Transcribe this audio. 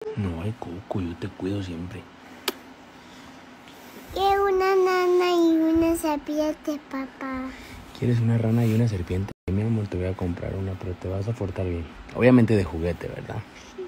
No, ay, Coco, yo te cuido siempre. Quiero una nana y una serpiente, papá. ¿Quieres una rana y una serpiente? Mi amor, te voy a comprar una, pero te vas a portar bien. Obviamente de juguete, ¿verdad?